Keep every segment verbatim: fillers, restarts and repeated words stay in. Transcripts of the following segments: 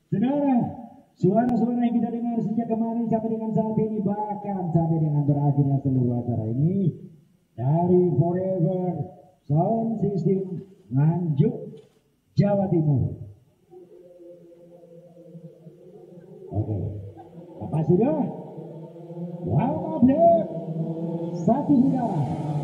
Saudara, suara-suara yang kita dengar sejak kemarin sampai dengan saat ini, bahkan sampai dengan berakhirnya seluruh acara ini, dari Forever Sound System Nganjuk, Jawa Timur. Oke, apa sudah? Warm up deh. Satu saudara.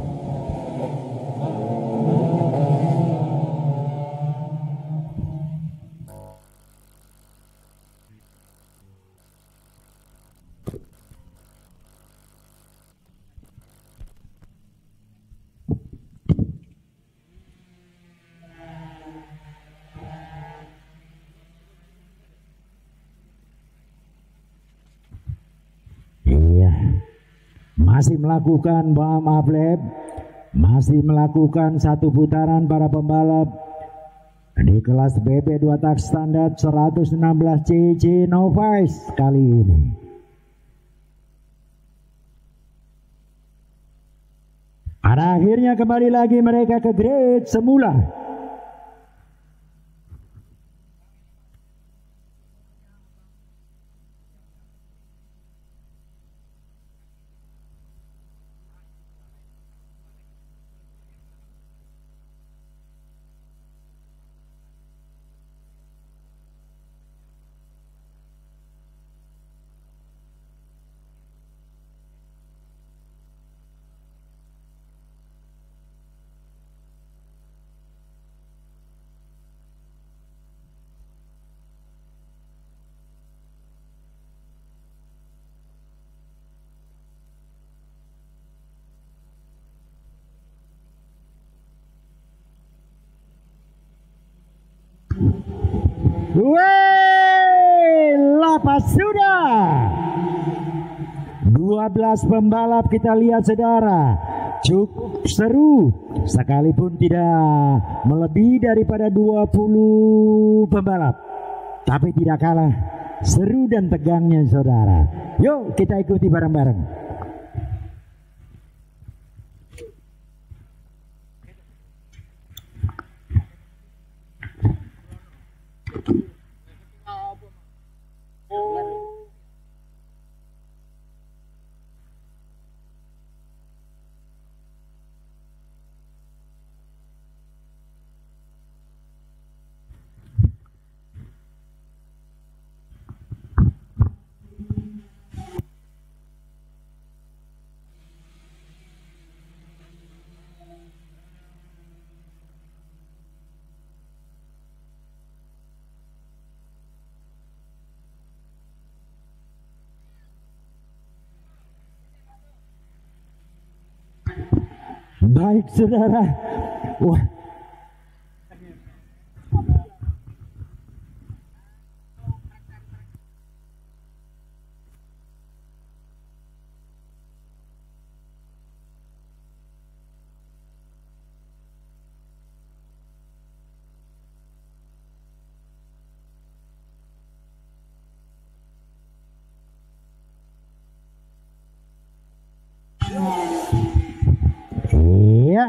Masih melakukan warm up lap, masih melakukan satu putaran para pembalap di kelas B B dua tak standar seratus enam belas C C Novice kali ini. Pada akhirnya kembali lagi mereka ke grade semula. Wey, lapas sudah. dua belas pembalap kita lihat saudara. Cukup seru. Sekalipun tidak melebihi daripada dua puluh pembalap. Tapi tidak kalah seru dan tegangnya saudara. Yuk kita ikuti bareng-bareng. Baik saudara. Wah. Ya.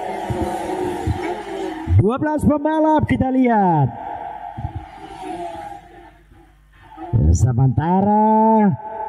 dua belas pembalap kita lihat. Sementara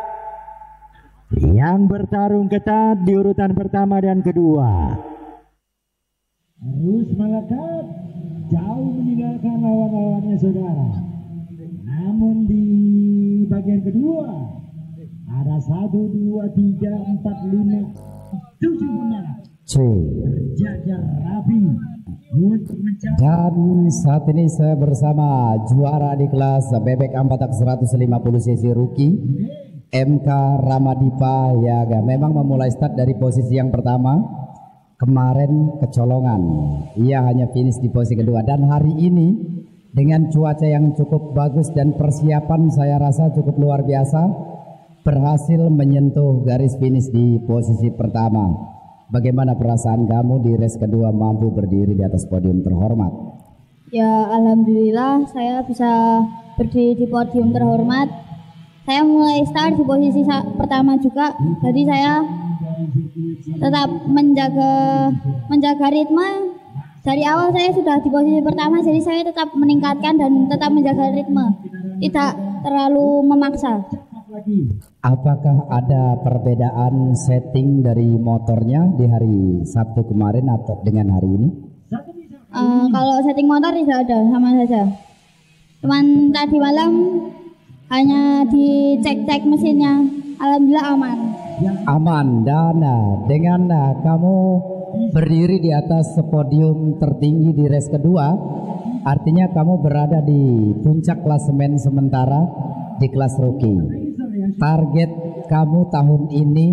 yang bertarung ketat di urutan pertama dan kedua harus melekat jauh meninggalkan lawan-lawannya saudara. Namun di bagian kedua ada satu, dua, tiga, empat, lima, tujuh pembalap. Berjajar rapi untuk mencari. Dan saat ini saya bersama juara di kelas bebek empat tak seratus lima puluh cc rookie M K Ramadipa Yaga. Memang memulai start dari posisi yang pertama. Kemarin kecolongan, ia hanya finish di posisi kedua. Dan hari ini dengan cuaca yang cukup bagus dan persiapan saya rasa cukup luar biasa, berhasil menyentuh garis finish di posisi pertama. Bagaimana perasaan kamu di race kedua mampu berdiri di atas podium terhormat? Ya alhamdulillah saya bisa berdiri di podium terhormat. Saya mulai start di posisi pertama juga, jadi saya tetap menjaga menjaga ritme. Dari awal saya sudah di posisi pertama, jadi saya tetap meningkatkan dan tetap menjaga ritme. tidak terlalu memaksa. Apakah ada perbedaan setting dari motornya di hari Sabtu kemarin atau dengan hari ini? Uh, kalau setting motor tidak ada, sama saja. Cuman tadi malam hanya dicek-cek mesinnya, alhamdulillah aman. Aman. Dan nah, dengan nah, kamu berdiri di atas podium tertinggi di race kedua, artinya kamu berada di puncak klasemen sementara di kelas rookie. Target kamu tahun ini?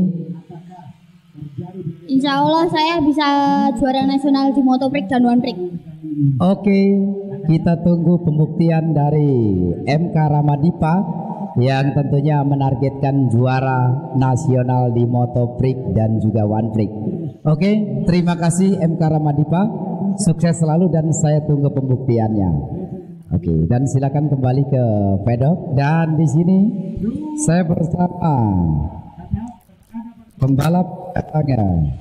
Insya Allah saya bisa juara nasional di Motoprix dan One Prix. Oke, kita tunggu pembuktian dari M K Ramadipa yang tentunya menargetkan juara nasional di Motoprix dan juga One Prix. Oke, terima kasih M K Ramadipa, sukses selalu dan saya tunggu pembuktiannya. Oke, dan silakan kembali ke pedok. Dan di sini saya bersama pembalap katanya.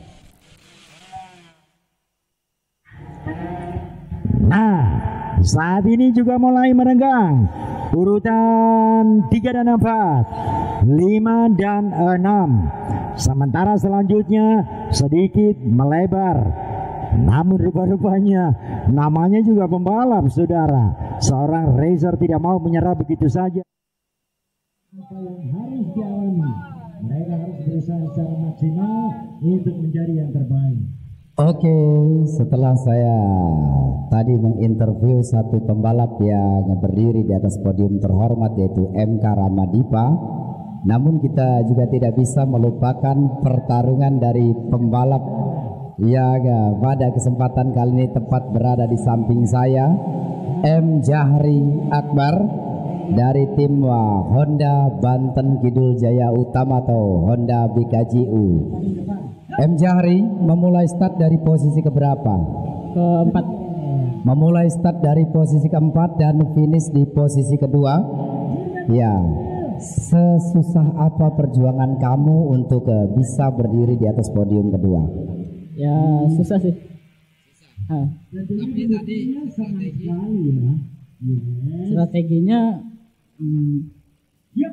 Nah, saat ini juga mulai merenggang urutan tiga dan empat, lima dan enam. Sementara selanjutnya sedikit melebar. Namun rupa-rupanya namanya juga pembalap, saudara. Seorang racer tidak mau menyerah begitu saja. Apa yang harus dialami, mereka harus berusaha secara maksimal untuk menjadi yang terbaik. Oke, setelah saya tadi menginterview satu pembalap yang berdiri di atas podium terhormat yaitu M K Ramadipa, namun kita juga tidak bisa melupakan pertarungan dari pembalap yang pada kesempatan kali ini tepat berada di samping saya, M Jahri Akbar dari tim Honda Banten Kidul Jaya Utama atau Honda B K J U. M Jahri memulai start dari posisi keberapa? Keempat. Memulai start dari posisi keempat dan finish di posisi kedua. Ya, sesusah apa perjuangan kamu untuk uh, bisa berdiri di atas podium kedua? Ya susah sih. Ah. Tapi tadi strateginya, strateginya hmm, ya,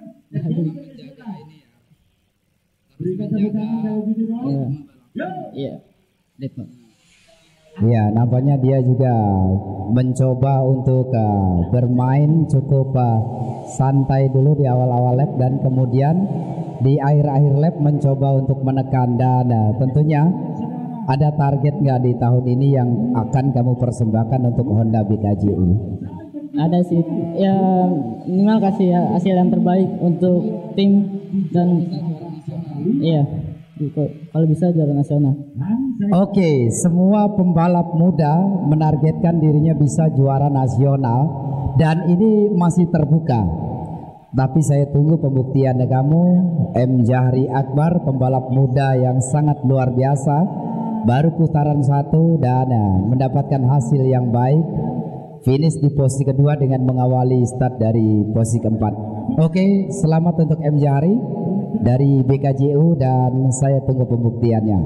berikan tepuk tangan kalau gitu dong. Iya. Iya. Ya, nampaknya dia juga mencoba untuk uh, bermain cukup uh, santai dulu di awal-awal lap dan kemudian di akhir-akhir lap mencoba untuk menekan. Dan uh, tentunya ada target nggak di tahun ini yang akan kamu persembahkan untuk Honda B K J U? Ada sih, ya minimal kasih ya, hasil yang terbaik untuk tim dan iya, kalau bisa juara nasional. Oke, semua pembalap muda menargetkan dirinya bisa juara nasional dan ini masih terbuka. Tapi saya tunggu pembuktian dari kamu, M Jahri Akbar, pembalap muda yang sangat luar biasa. Baru putaran satu dan uh, mendapatkan hasil yang baik, finish di posisi kedua dengan mengawali start dari posisi keempat. Oke, selamat untuk M Jahri dari B K J U dan saya tunggu pembuktiannya.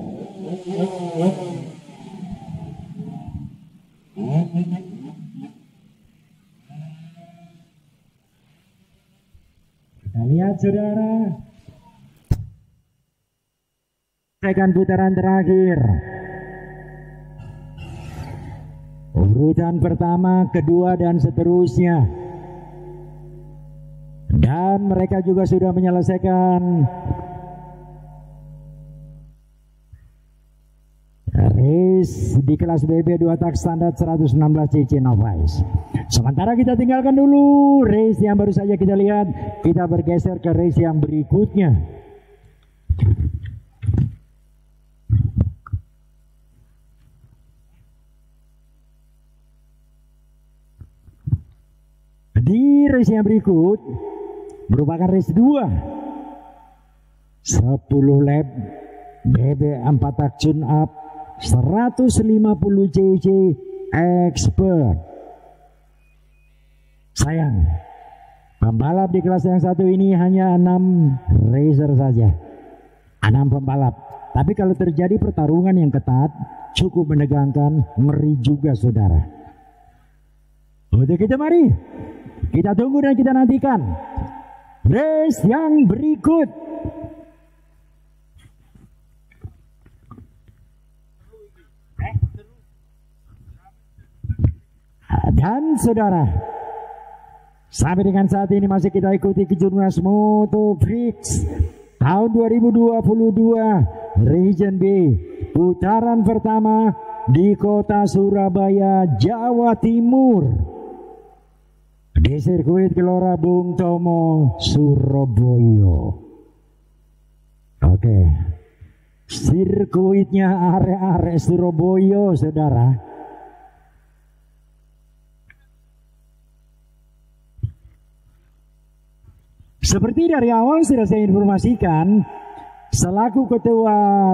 Kita lihat saudara, tekan putaran terakhir. Urutan pertama, kedua dan seterusnya. Dan mereka juga sudah menyelesaikan race di kelas B B dua tak standar seratus enam belas C C Novice. Sementara kita tinggalkan dulu race yang baru saja kita lihat, kita bergeser ke race yang berikutnya. Di race yang berikut merupakan race dua, sepuluh lap B B empat tak tune up seratus lima puluh C C expert. Sayang, pembalap di kelas yang satu ini hanya enam racer saja, enam pembalap. Tapi kalau terjadi pertarungan yang ketat, cukup menegangkan, ngeri juga saudara. Untuk kita mari kita tunggu dan kita nantikan race yang berikut. Dan saudara, sampai dengan saat ini masih kita ikuti Kejurnas Moto Prix tahun dua ribu dua puluh dua Region B, putaran pertama di kota Surabaya, Jawa Timur, di sirkuit Gelora Bung Tomo, Surabaya. Oke, sirkuitnya area-area Surabaya, saudara. Seperti dari awal sudah saya informasikan, selaku ketua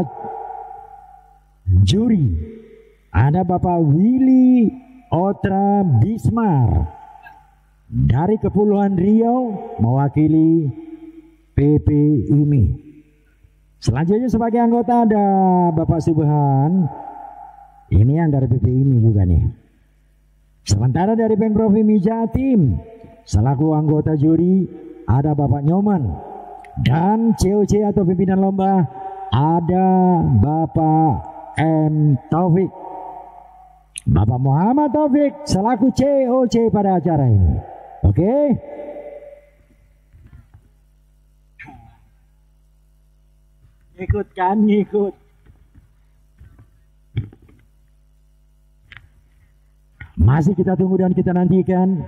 juri ada Bapak Willy Otra Bismar dari Kepulauan Riau mewakili P P I M I. Selanjutnya sebagai anggota ada Bapak Subhan, ini yang dari P P I M I juga nih. Sementara dari Pemprov I M I Jatim selaku anggota juri ada Bapak Nyoman, dan C O C atau pimpinan lomba ada Bapak M Taufik, Bapak Muhammad Taufik selaku C O C pada acara ini. Oke, ikut kan, ikut. Masih kita tunggu dan kita nantikan.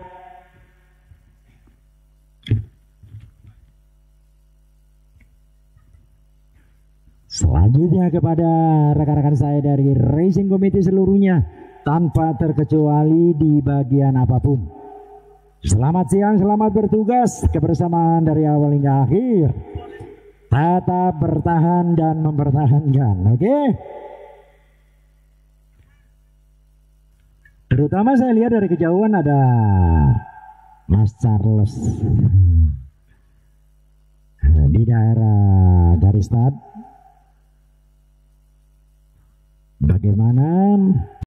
Selanjutnya kepada rekan-rekan saya dari Racing Committee seluruhnya tanpa terkecuali di bagian apapun. Selamat siang, selamat bertugas, kebersamaan dari awal hingga akhir. Tetap bertahan dan mempertahankan, oke? Okay? Terutama saya lihat dari kejauhan ada Mas Charles di daerah garis start. Bagaimana